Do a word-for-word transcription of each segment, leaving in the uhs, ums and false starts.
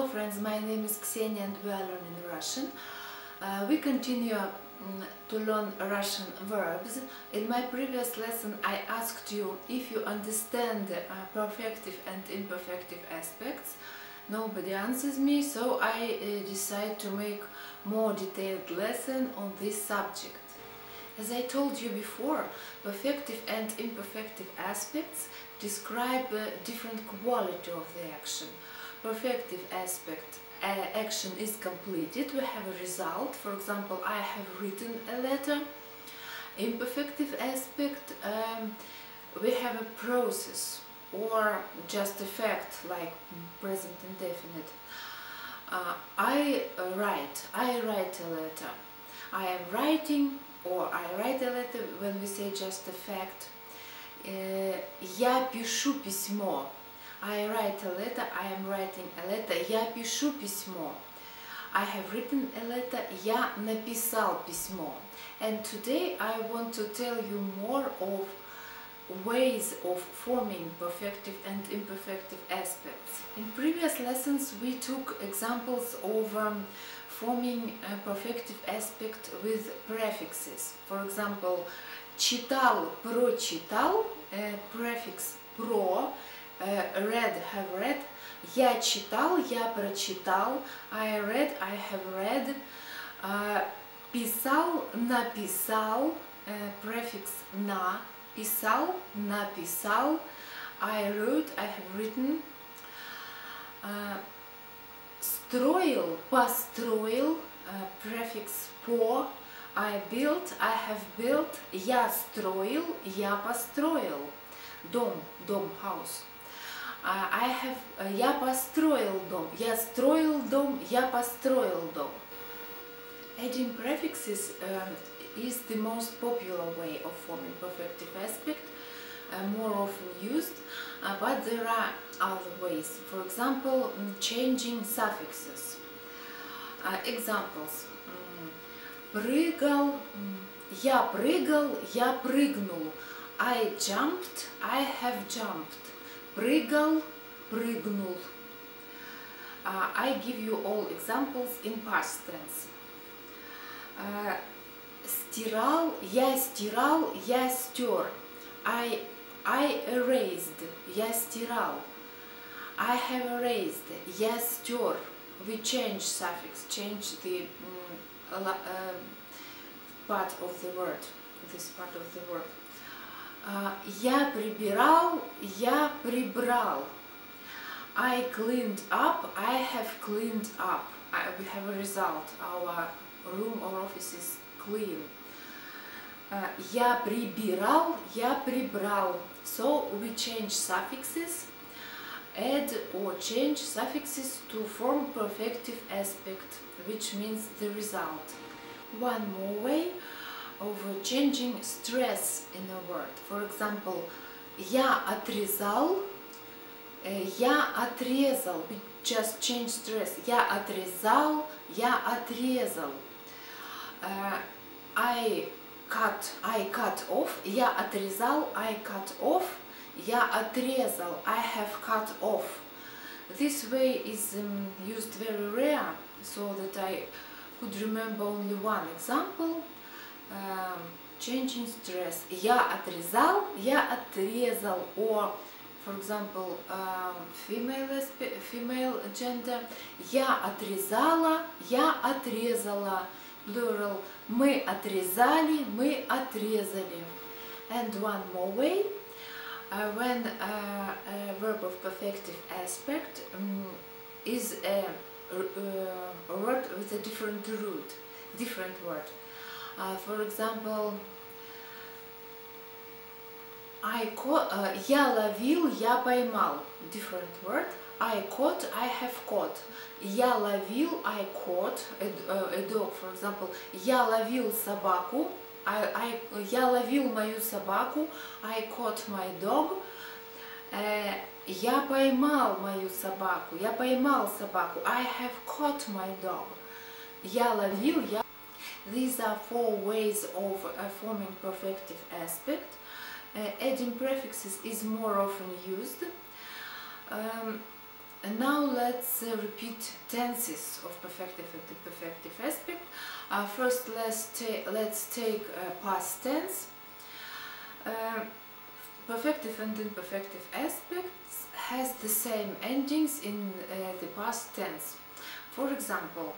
friends, my name is Ksenia and we are learning Russian. Uh, we continue um, to learn Russian verbs. In my previous lesson I asked you if you understand the uh, perfective and imperfective aspects. Nobody answers me, so I uh, decide to make more detailed lesson on this subject. As I told you before, perfective and imperfective aspects describe a different quality of the action. Perfective aspect, uh, action is completed, we have a result. For example, I have written a letter. Imperfective aspect, um, we have a process or just a fact like present indefinite. Uh, I uh, write, I write a letter. I am writing or I write a letter when we say just a fact. Uh, я пишу письмо. I write a letter, I am writing a letter. Я пишу письмо. I have written a letter. Я написал письмо. And today I want to tell you more of ways of forming perfective and imperfective aspects. In previous lessons we took examples of um, forming a perfective aspect with prefixes. For example, читал, прочитал, uh, prefix про, uh, read, have read. Я читал, я прочитал. I read, I have read. Uh, писал, написал, uh, prefix на. Писал, написал. I wrote, I have written. Uh, строил, построил, uh, prefix по. I built, I have built. Я строил, я построил. Дом, дом, house. Uh, I have, uh, я построил дом. Я строил дом, я построил дом. Adding prefixes um, is the most popular way of forming perfective aspect, uh, more often used, uh, but there are other ways. For example, changing suffixes. Uh, examples. Прыгал, я прыгал, я прыгнул. I jumped, I have jumped. Прыгал, прыгнул. Uh, I give you all examples in past tense. Uh, стирал, я стирал, я стер. I, I erased, я стирал. I have erased, я стер. We change suffix, change the um, uh, part of the word, this part of the word. Uh, я прибирал, я прибрал. I cleaned up, I have cleaned up. I, we have a result, our room or office is clean. Uh, я прибирал, я прибрал. So we change suffixes, add or change suffixes to form perfective aspect, which means the result. One more way of changing stress in a word. For example, я отрезал, я отрезал. We just change stress. Я отрезал, я отрезал. Uh, I cut, I cut off. Я отрезал, I cut off. Я отрезал, I have cut off. This way is um, used very rare, so that I could remember only one example. Um, changing stress. Я отрезал, я отрезал. Or, for example, um, female, female gender. Я отрезала, я отрезала. Plural. Мы отрезали, мы отрезали. And one more way. Uh, when uh, a verb of perfective aspect um, is a, uh, a word with a different root, different word. Uh, for example, I caught, uh, я ловил, я поймал. Different word. I caught, I have caught. Я ловил, I caught a, uh, a dog, for example. Я ловил собаку. I, I, я ловил мою собаку. I caught my dog. Uh, я поймал мою собаку. Я поймал собаку. I have caught my dog. Я ловил, я... These are four ways of uh, forming perfective aspect. Uh, adding prefixes is more often used. Um, Uh, And now let's uh, repeat tenses of perfective and imperfective aspect. Uh, first, let's, ta let's take uh, past tense. Uh, perfective and imperfective aspects has the same endings in uh, the past tense. For example,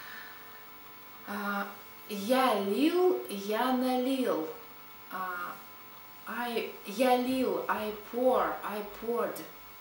uh, я лил, я налил. Uh, I, я лил, I pour, I poured.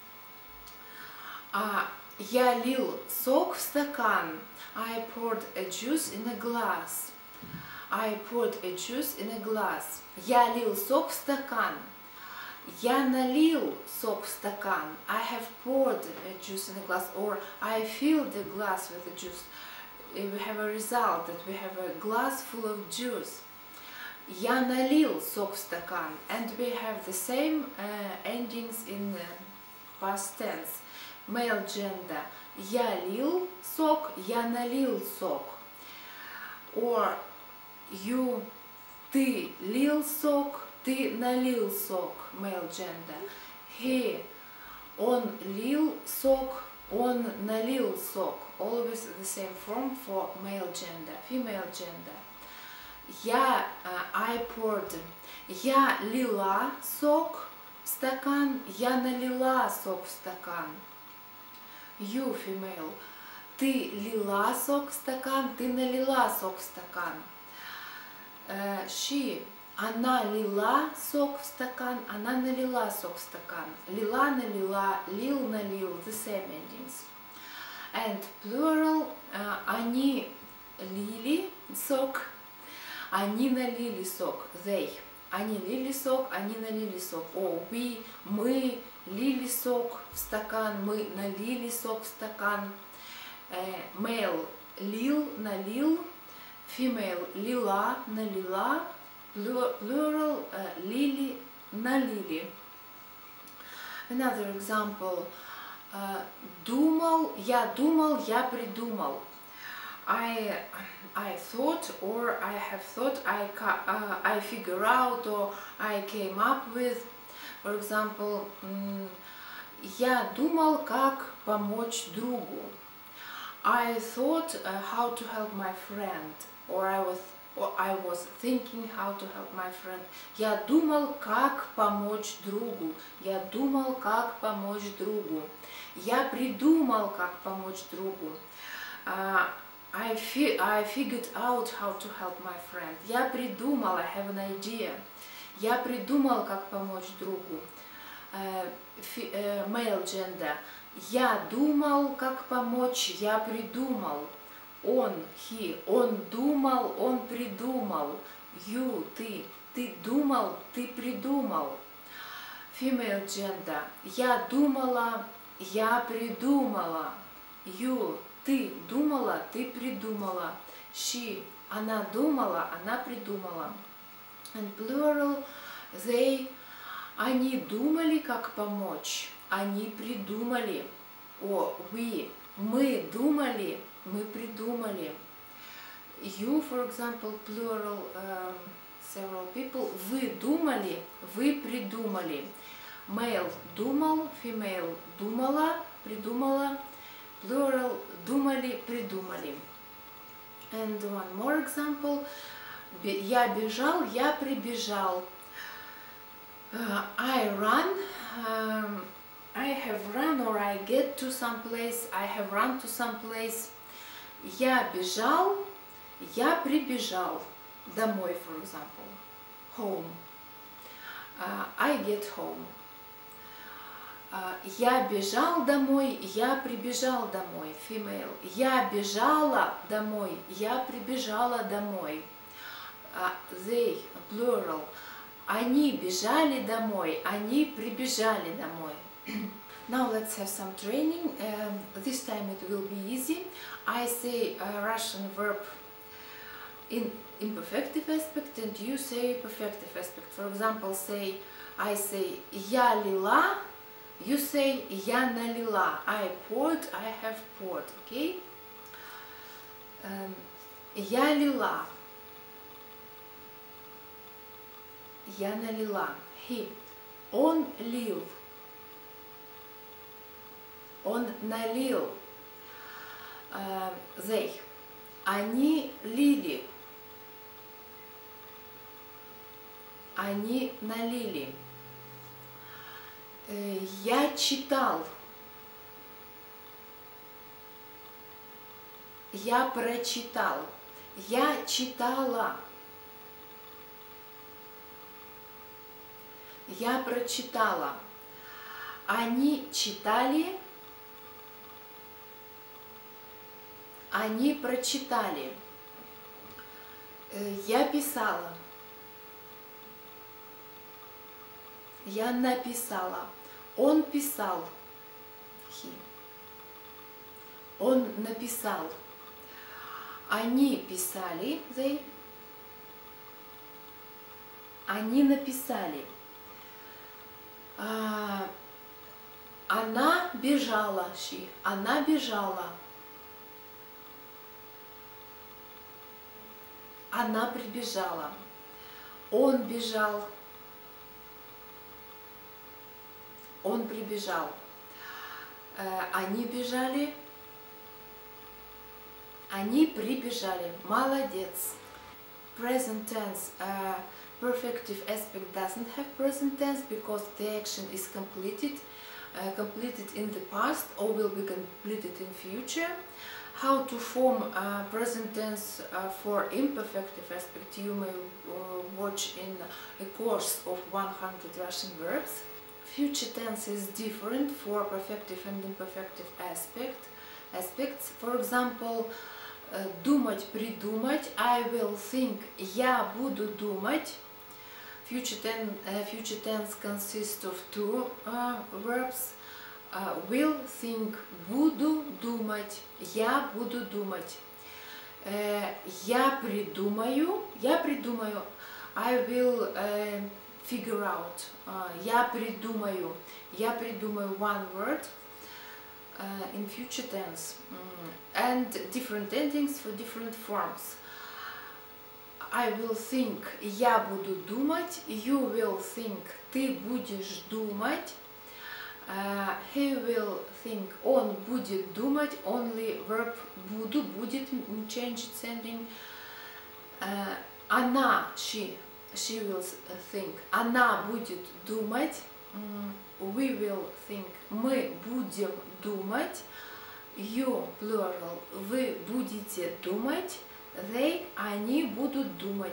Uh, я лил сок в стакан. I poured a juice in a glass. I poured a juice in a glass. Я лил сок в стакан. Я налил сок в стакан. I have poured a juice in a glass, or I filled the glass with the juice. We have a result that we have a glass full of juice. Я налил сок в стакан, and we have the same uh, endings in the past tense. Male gender. Я лил сок, я налил сок. Or you, ты лил сок, ты налил сок. Male gender. He, он лил сок, он налил сок. Always the same form for male gender. Female gender. Я, uh, I poured. Я лила сок в стакан, я налила сок в стакан. You, female. Ты лила сок в стакан, ты налила сок в стакан. Uh, she. Она лила сок в стакан, она налила сок в стакан. Лила, налила, лил, налил. The same endings. And plural. Uh, они лили сок. Они налили сок. They. Они лили сок, они налили сок. Or we. Мы лили сок в стакан, мы налили сок в стакан. Uh, male. Лил, налил. Female. Лила, налила. Plural. Uh, лили, налили. Another example. Uh, думал, я думал, я придумал. I, I thought, or I have thought, I, uh, I figure out, or I came up with. For example, я думал, как помочь другу. I thought uh, how to help my friend, or I was, or I was thinking how to help my friend. Я думал, как помочь другу. Я думал, как помочь другу. Я придумал, как помочь другу. Uh, I, fi I figured out how to help my friend. Я придумал, I have an idea. Я придумал, как помочь другу. Uh, uh, male gender. Я думал, как помочь, я придумал. Он, he, он думал, он придумал. You, ты, ты думал, ты придумал. Female gender. Я думала, я придумала. You, ты думала, ты придумала. She, она думала, она придумала. And plural, they, они думали, как помочь. Они придумали. О, we, мы думали, мы придумали. You, for example, plural, um, several people. Вы думали, вы придумали. Male думал, female думала, придумала. Plural думали, придумали. And one more example. Я бежал, я прибежал. Uh, I run. Um, I have run, or I get to some place. I have run to some place. Я бежал, я прибежал. Домой, for example. Home. Uh, I get home. Uh, я бежал домой, я прибежал домой. Female. Я бежала домой, я прибежала домой. Uh, they, plural. Они бежали домой, они прибежали домой. Now let's have some training. Um, this time it will be easy. I say a Russian verb in imperfective aspect, and you say perfective aspect. For example, say I say я лила, you say я налила. I poured, I have poured. Okay? Um, я лила. Я налила. He. Он лил. Он налил. Uh, they. Они лили. Они налили. Uh, я читал. Я прочитал. Я читала. Я прочитала. Они читали. Они прочитали. Я писала. Я написала. Он писал. He. Он написал. Они писали. They. Они написали. А, она бежала. She. Она бежала. Она прибежала. Он бежал. Он прибежал. Э, они бежали. Они прибежали. Молодец. Present tense. Uh, perfective aspect doesn't have present tense because the action is completed, uh, completed in the past or will be completed in future. How to form uh, present tense uh, for imperfective aspect you may uh, watch in a course of one hundred Russian verbs. Future tense is different for perfective and imperfective aspect, aspects. For example, uh, думать, придумать, I will think, я буду думать. Future, ten, uh, future tense consists of two uh, verbs. Uh, will, think, буду думать, я буду думать. Uh, я придумаю, я придумаю, I will uh, figure out. Uh, я придумаю, я придумаю one word uh, in future tense. Mm. And different endings for different forms. I will think, я буду думать, you will think, ты будешь думать. Uh, he will think, он будет думать, only verb буду, будет, change its ending. Uh, она, she, she will think, она будет думать, um, we will think, мы будем думать, you, plural, вы будете думать, they, они будут думать.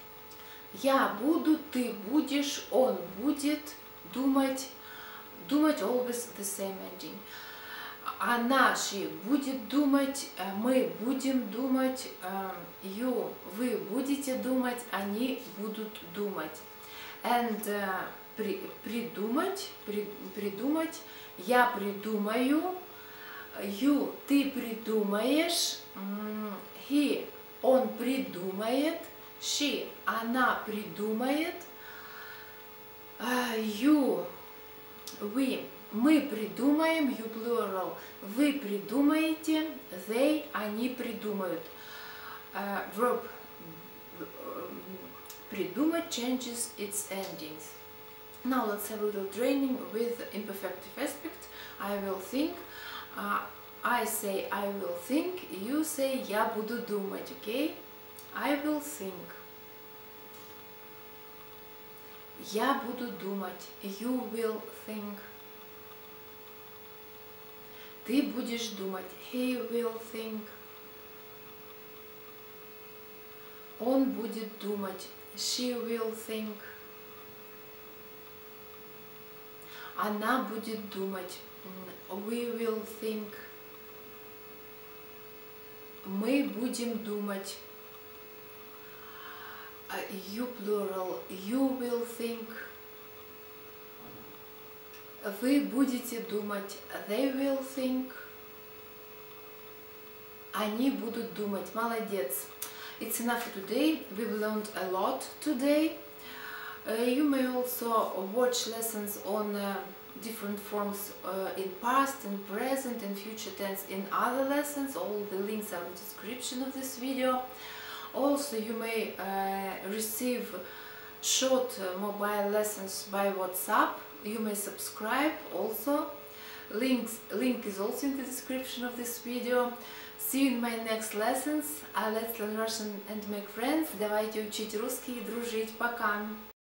Я буду, ты будешь, он будет думать. Думать always the same ending. Она, she, будет думать, мы будем думать, you, вы будете думать, они будут думать. And uh, при, придумать, при, придумать, я придумаю, you, ты придумаешь, he, он придумает, she, она придумает, you, вы, мы придумаем, you plural, вы придумаете, they, они придумают. Uh, verb придумать changes its endings. Now let's have a little training with imperfective aspect. I will think. Uh, I say I will think. You say я буду думать. Okay? I will think. Я буду думать. You will think. Ты будешь думать. He will think. Он будет думать. She will think. Она будет думать. We will think. Мы будем думать. You plural, you will think. Вы будете думать. They will think. Они будут думать. Молодец. It's enough for today. We've learned a lot today. Uh, you may also watch lessons on uh, different forms uh, in past and present and future tense in other lessons. All the links are in the description of this video. Also, you may uh, receive short uh, mobile lessons by WhatsApp. You may subscribe also. Links, link is also in the description of this video. See you in my next lessons. Uh, let's learn Russian and make friends. Давайте учить русский и дружить. Пока!